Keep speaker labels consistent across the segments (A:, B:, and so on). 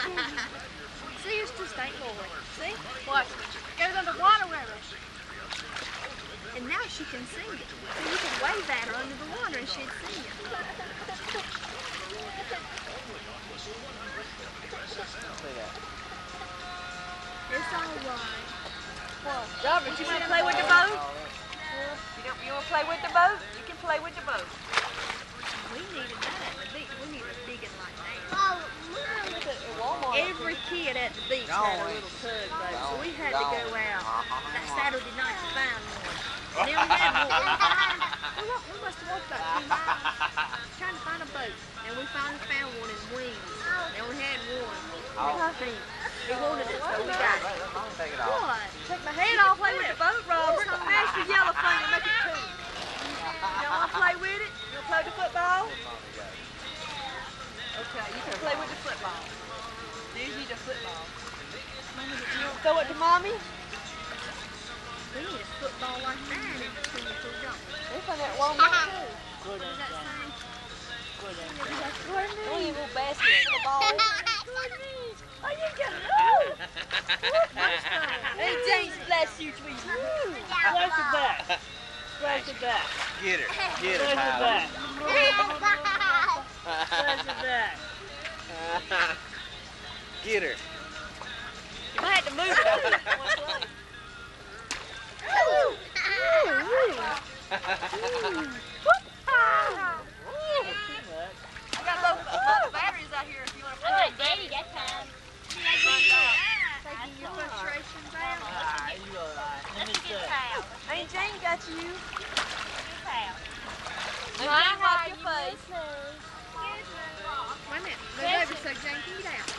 A: See, it's just ain't boy. See?
B: What? Goes underwater with her.
A: And now she can sing it. So you can wave at her under the water and she'd sing it. It's all right.
B: Well, Robert, you want to play with the boat? You want to play with the boat? You can play with the boat.
A: We needed that at the beach. We need a big one like that.
B: Walmart.
A: Every kid at the beach had a little tugboat, so we had to go out that Saturday night to find one. And then we had one. We must have walked about 2 miles trying to find a boat. And we finally found one in Wings. And we had one. He wanted it, so we got it. What?
B: Take my head off, play with the boat, Robert. Smash the yellow thing and make it two. You want to play with it? You want to play the football? Okay, you can play with the football. There's you the football. You want to throw it to Mommy?
A: We need a football like that in between the two jumps.
B: We found that Walmart too.
A: What does that say?
B: We need a little basket for the ball. Oh, you got it. Hey, James, bless you, sweetie.
C: Splash it back. Splash it back.
D: Get her. Get
C: Splash
D: her,
C: it back. Splash it back.
D: Get her.
B: You might have to move it over to one place. I got low batteries out here if you want to play.
E: I got Daddy that time.
A: Taking your frustrations out.
C: Alright, you alright. Let me see.
B: Ain't Jane got you?
E: Good
B: Jane, wipe your face.
A: Wait a minute. Move over so Jane can get out.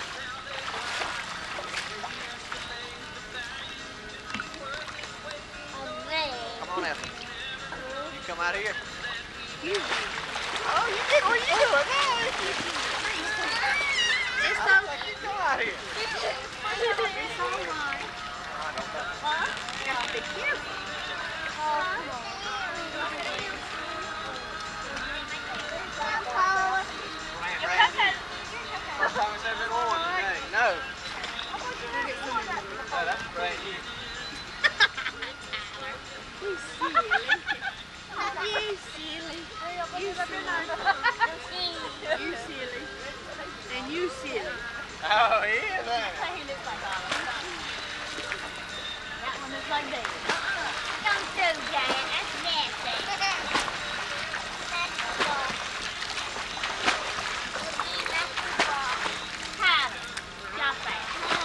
D: Come on, Ethel. You come out here.
B: Oh, you did. What are you doing?
A: It's
D: I think you come out here.
A: all right. You have to be careful.
D: First time it's ever been worn today. No. Oh, that's brand new.
A: You silly. You silly. You silly. And you silly.
D: Oh, he is, ain't it?
E: That one looks like this. Don't do that. That's nasty. Tyler, stop that.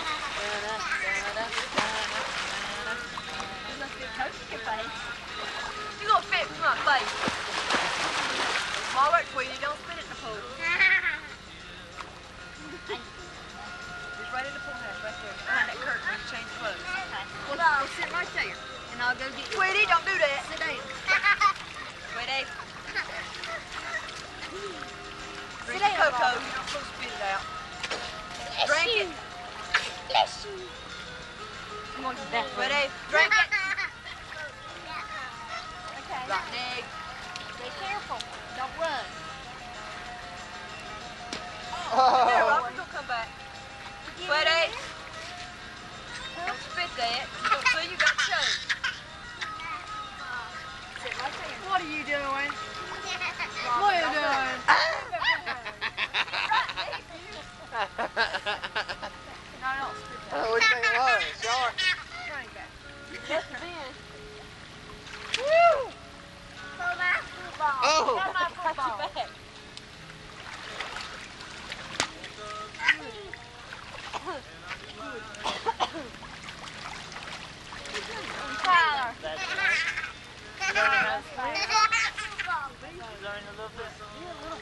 B: You must be coaching your face. You're going to fit in my face. All right, Tweety, don't spin it in the pool. Just right in the pool house, right there. Behind that curtain where you change clothes.
A: Well, go sit right there. And I'll go get you.
B: Tweety, don't do that.
A: Sit down.
B: Tweety. Drink the cocoa. You're not supposed to spit it out. Drink it.
E: Bless you.
B: Come on, Tweety, drink it.
E: Okay.
B: Rotten egg.
E: Be careful. Don't run.
B: There, Robert, don't come back. Tweety. Don't spit that. Don't say you got choked. Sit right there.
A: What are you doing?
B: What are you doing?
D: Oh, what do you think it was? Shark?
B: Must have been.
E: Woo! So that's football.
D: Oh.
E: That's my
B: Got
E: football.
B: you back.
E: Tyler.
C: That's right. Learn a little bit.